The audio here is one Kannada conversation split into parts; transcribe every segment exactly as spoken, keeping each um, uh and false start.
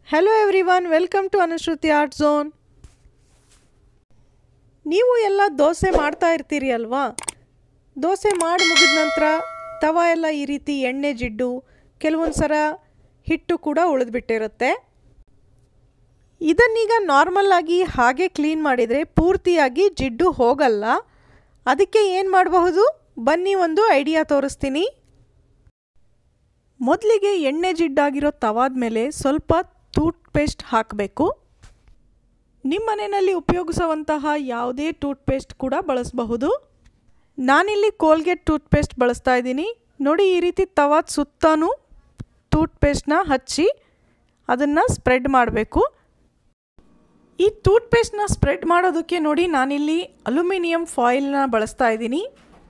Hello everyone, welcome to Anushruti Art Zone. ನೀವು ಎಲ್ಲ ದೋಸೆ ಮಾಡ್ತಾ ಇರ್ತೀರಿ ಅಲ್ವಾ? ದೋಸೆ ಮಾಡಿ ಮುಗಿದ ನಂತರ ತವ ಎಲ್ಲ ಈ ರೀತಿ ಎಣ್ಣೆ ಜಿಡ್ಡು, ಕೆಲವೊಂದು ಸಲ ಹಿಟ್ಟು ಕೂಡ ಉಳಿದ್ಬಿಟ್ಟಿರುತ್ತೆ. ಇದನ್ನೀಗ ನಾರ್ಮಲ್ ಆಗಿ ಹಾಗೆ ಕ್ಲೀನ್ ಮಾಡಿದರೆ ಪೂರ್ತಿಯಾಗಿ ಜಿಡ್ಡು ಹೋಗಲ್ಲ. ಅದಕ್ಕೆ ಏನು ಮಾಡಬಹುದು? ಬನ್ನಿ ಒಂದು ಐಡಿಯಾ ತೋರಿಸ್ತೀನಿ. ಮೊದಲಿಗೆ ಎಣ್ಣೆ ಜಿಡ್ಡಾಗಿರೋ ತವಾದ ಮೇಲೆ ಸ್ವಲ್ಪ ಟೂತ್ ಪೇಸ್ಟ್ ಹಾಕಬೇಕು. ನಿಮ್ಮ ಮನೆಯಲ್ಲಿ ಉಪಯೋಗಿಸುವಂತಹ ಯಾವುದೇ ಟೂತ್ ಪೇಸ್ಟ್ ಕೂಡ ಬಳಸಬಹುದು. ನಾನಿಲ್ಲಿ ಕೋಲ್ಗೇಟ್ ಟೂತ್ ಪೇಸ್ಟ್ ಬಳಸ್ತಾ ಇದ್ದೀನಿ. ನೋಡಿ, ಈ ರೀತಿ ತವಾದ ಸುತ್ತಾನು ಟೂತ್ ಪೇಸ್ಟ್ನ ಹಚ್ಚಿ ಅದನ್ನು ಸ್ಪ್ರೆಡ್ ಮಾಡಬೇಕು. ಈ ಟೂತ್ ಪೇಸ್ಟ್ನ ಸ್ಪ್ರೆಡ್ ಮಾಡೋದಕ್ಕೆ ನೋಡಿ ನಾನಿಲ್ಲಿ ಅಲ್ಯೂಮಿನಿಯಂ ಫಾಯಿಲ್ನ ಬಳಸ್ತಾ ಇದ್ದೀನಿ.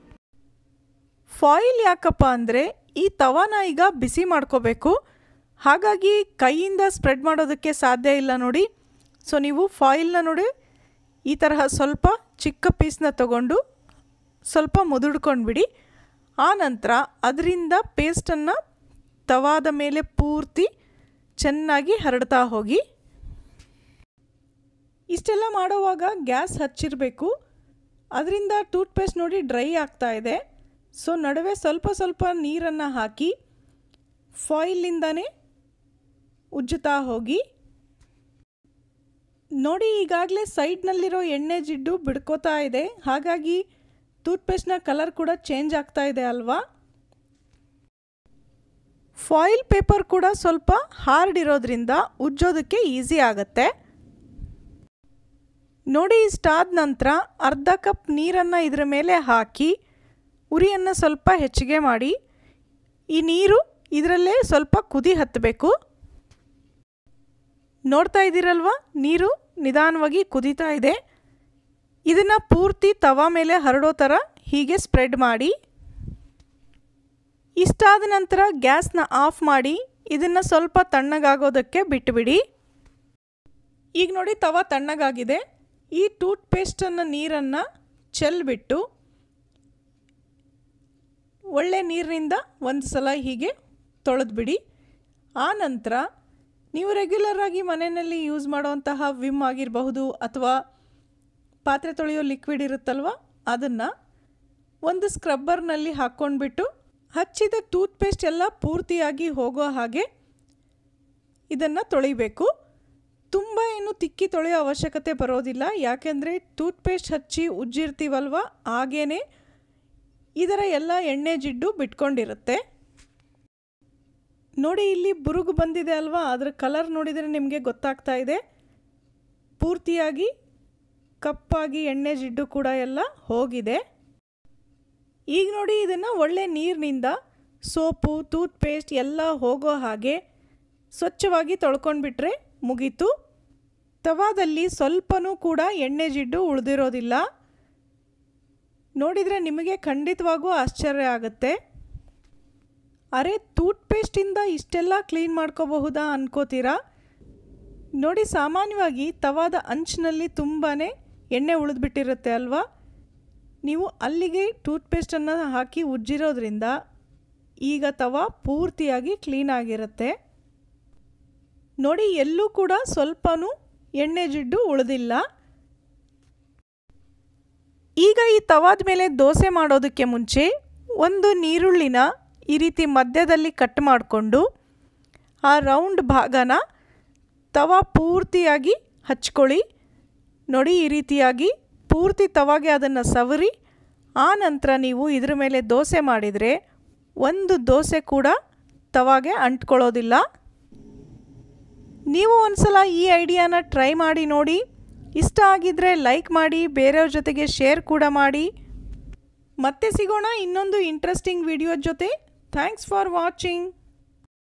ಫಾಯಿಲ್ ಯಾಕಪ್ಪ ಅಂದರೆ ಈ ತವಾನ ಈಗ ಬಿಸಿ ಮಾಡ್ಕೋಬೇಕು, ಹಾಗಾಗಿ ಕೈಯಿಂದ ಸ್ಪ್ರೆಡ್ ಮಾಡೋದಕ್ಕೆ ಸಾಧ್ಯ ಇಲ್ಲ ನೋಡಿ. ಸೊ ನೀವು ಫಾಯಿಲ್ನ ನೋಡಿ ಈ ತರಹ ಸ್ವಲ್ಪ ಚಿಕ್ಕ ಪೀಸ್ನ ತಗೊಂಡು ಸ್ವಲ್ಪ ಮುದುಡ್ಕೊಂಡು ಬಿಡಿ. ಆ ನಂತರ ಅದರಿಂದ ಪೇಸ್ಟನ್ನು ತವಾದ ಮೇಲೆ ಪೂರ್ತಿ ಚೆನ್ನಾಗಿ ಹರಡ್ತಾ ಹೋಗಿ. ಇಷ್ಟೆಲ್ಲ ಮಾಡುವಾಗ ಗ್ಯಾಸ್ ಹಚ್ಚಿರಬೇಕು. ಅದರಿಂದ ಟೂತ್ ಪೇಸ್ಟ್ ನೋಡಿ ಡ್ರೈ ಆಗ್ತಾ ಇದೆ. ಸೊ ನಡುವೆ ಸ್ವಲ್ಪ ಸ್ವಲ್ಪ ನೀರನ್ನು ಹಾಕಿ ಫಾಯಿಲಿಂದನೇ ಉಜ್ಜುತ್ತಾ ಹೋಗಿ. ನೋಡಿ, ಈಗಾಗಲೇ ಸೈಡ್ನಲ್ಲಿರೋ ಎಣ್ಣೆ ಜಿಡ್ಡು ಬಿಡ್ಕೋತಾ ಇದೆ, ಹಾಗಾಗಿ ಟೂತ್ ಪೇಸ್ಟ್ನ ಕಲರ್ ಕೂಡ ಚೇಂಜ್ ಆಗ್ತಾ ಇದೆ ಅಲ್ವಾ? ಫಾಯಿಲ್ ಪೇಪರ್ ಕೂಡ ಸ್ವಲ್ಪ ಹಾರ್ಡ್ ಇರೋದ್ರಿಂದ ಉಜ್ಜೋದಕ್ಕೆ ಈಸಿ ಆಗುತ್ತೆ. ನೋಡಿ, ಇಷ್ಟಾದ ನಂತರ ಅರ್ಧ ಕಪ್ ನೀರನ್ನು ಇದರ ಮೇಲೆ ಹಾಕಿ ಉರಿಯನ್ನು ಸ್ವಲ್ಪ ಹೆಚ್ಚಿಗೆ ಮಾಡಿ ಈ ನೀರು ಇದರಲ್ಲೇ ಸ್ವಲ್ಪ ಕುದಿ ಹತ್ತಬೇಕು. ನೋಡ್ತಾ ಇದ್ದೀರಲ್ವಾ, ನೀರು ನಿಧಾನವಾಗಿ ಕುದೀತಾ ಇದೆ. ಇದನ್ನು ಪೂರ್ತಿ ತವಾ ಮೇಲೆ ಹರಡೋ ಥರ ಹೀಗೆ ಸ್ಪ್ರೆಡ್ ಮಾಡಿ. ಇಷ್ಟಾದ ನಂತರ ಗ್ಯಾಸ್ನ ಆಫ್ ಮಾಡಿ ಇದನ್ನು ಸ್ವಲ್ಪ ತಣ್ಣಗಾಗೋದಕ್ಕೆ ಬಿಟ್ಟುಬಿಡಿ. ಈಗ ನೋಡಿ, ತವಾ ತಣ್ಣಗಾಗಿದೆ. ಈ ಟೂತ್ ಪೇಸ್ಟನ್ನು ನೀರನ್ನು ಚೆಲ್ಬಿಟ್ಟು ಒಳ್ಳೆ ನೀರಿನಿಂದ ಒಂದು ಸಲ ಹೀಗೆ ತೊಳೆದ್ಬಿಡಿ. ಆ ನಂತರ ನೀವು ರೆಗ್ಯುಲರಾಗಿ ಮನೆಯಲ್ಲಿ ಯೂಸ್ ಮಾಡುವಂತಹ ವಿಮ್ ಆಗಿರಬಹುದು ಅಥವಾ ಪಾತ್ರೆ ತೊಳೆಯೋ ಲಿಕ್ವಿಡ್ ಇರುತ್ತಲ್ವ, ಅದನ್ನು ಒಂದು ಸ್ಕ್ರಬ್ಬರ್ನಲ್ಲಿ ಹಾಕ್ಕೊಂಡ್ಬಿಟ್ಟು ಹಚ್ಚಿದ ಟೂತ್ ಪೇಸ್ಟ್ ಎಲ್ಲ ಪೂರ್ತಿಯಾಗಿ ಹೋಗೋ ಹಾಗೆ ಇದನ್ನು ತೊಳಿಬೇಕು. ತುಂಬ ಏನು ತಿಕ್ಕಿ ತೊಳೆಯೋ ಅವಶ್ಯಕತೆ ಬರೋದಿಲ್ಲ, ಯಾಕೆಂದರೆ ಟೂತ್ ಪೇಸ್ಟ್ ಹಚ್ಚಿ ಉಜ್ಜಿರ್ತೀವಲ್ವ, ಹಾಗೇ ಇದರ ಎಲ್ಲ ಎಣ್ಣೆ ಜಿಡ್ಡು ಬಿಟ್ಕೊಂಡಿರುತ್ತೆ. ನೋಡಿ, ಇಲ್ಲಿ ಬುರುಗು ಬಂದಿದೆ ಅಲ್ವಾ, ಅದರ ಕಲರ್ ನೋಡಿದರೆ ನಿಮಗೆ ಗೊತ್ತಾಗ್ತಾ ಇದೆ. ಪೂರ್ತಿಯಾಗಿ ಕಪ್ಪಾಗಿ ಎಣ್ಣೆ ಜಿಡ್ಡು ಕೂಡ ಎಲ್ಲ ಹೋಗಿದೆ. ಈಗ ನೋಡಿ, ಇದನ್ನು ಒಳ್ಳೆ ನೀರಿನಿಂದ ಸೋಪು ಟೂತ್ ಪೇಸ್ಟ್ ಎಲ್ಲ ಹೋಗೋ ಹಾಗೆ ಸ್ವಚ್ಛವಾಗಿ ತೊಳ್ಕೊಂಡ್ಬಿಟ್ರೆ ಮುಗೀತು. ತವಾದಲ್ಲಿ ಸ್ವಲ್ಪನೂ ಕೂಡ ಎಣ್ಣೆ ಜಿಡ್ಡು ಉಳಿದಿರೋದಿಲ್ಲ. ನೋಡಿದರೆ ನಿಮಗೆ ಖಂಡಿತವಾಗೂ ಆಶ್ಚರ್ಯ ಆಗುತ್ತೆ. ಅರೆ, ಟೂತ್ ಪೇಸ್ಟಿಂದ ಇಷ್ಟೆಲ್ಲ ಕ್ಲೀನ್ ಮಾಡ್ಕೋಬಹುದಾ ಅನ್ಕೋತೀರಾ? ನೋಡಿ, ಸಾಮಾನ್ಯವಾಗಿ ತವಾದ ಅಂಚಿನಲ್ಲಿ ತುಂಬಾ ಎಣ್ಣೆ ಉಳಿದ್ಬಿಟ್ಟಿರುತ್ತೆ ಅಲ್ವಾ? ನೀವು ಅಲ್ಲಿಗೆ ಟೂತ್ ಪೇಸ್ಟನ್ನು ಹಾಕಿ ಉಜ್ಜಿರೋದ್ರಿಂದ ಈಗ ತವಾ ಪೂರ್ತಿಯಾಗಿ ಕ್ಲೀನ್ ಆಗಿರುತ್ತೆ. ನೋಡಿ, ಎಲ್ಲೂ ಕೂಡ ಸ್ವಲ್ಪನೂ ಎಣ್ಣೆ ಜಿಡ್ಡು ಉಳಿದಿಲ್ಲ. ಈಗ ಈ ತವಾದ ಮೇಲೆ ದೋಸೆ ಮಾಡೋದಕ್ಕೆ ಮುಂಚೆ ಒಂದು ನೀರುಳ್ಳಿನ ಈ ರೀತಿ ಮಧ್ಯದಲ್ಲಿ ಕಟ್ ಮಾಡಿಕೊಂಡು ಆ ರೌಂಡ್ ಭಾಗನ ತವಾ ಪೂರ್ತಿಯಾಗಿ ಹಚ್ಕೊಳ್ಳಿ. ನೋಡಿ, ಈ ರೀತಿಯಾಗಿ ಪೂರ್ತಿ ತವಾಗೆ ಅದನ್ನು ಸವರಿ ಆ ನಂತರ ನೀವು ಇದ್ರ ಮೇಲೆ ದೋಸೆ ಮಾಡಿದರೆ ಒಂದು ದೋಸೆ ಕೂಡ ತವಾಗೆ ಅಂಟ್ಕೊಳ್ಳೋದಿಲ್ಲ. ನೀವು ಒಂದ್ಸಲ ಈ ಐಡಿಯಾನ ಟ್ರೈ ಮಾಡಿ ನೋಡಿ. ಇಷ್ಟ ಆಗಿದ್ದರೆ ಲೈಕ್ ಮಾಡಿ, ಬೇರೆಯವ್ರ ಜೊತೆಗೆ ಶೇರ್ ಕೂಡ ಮಾಡಿ. ಮತ್ತೆ ಸಿಗೋಣ ಇನ್ನೊಂದು ಇಂಟ್ರೆಸ್ಟಿಂಗ್ ವಿಡಿಯೋ ಜೊತೆ. Thanks for watching.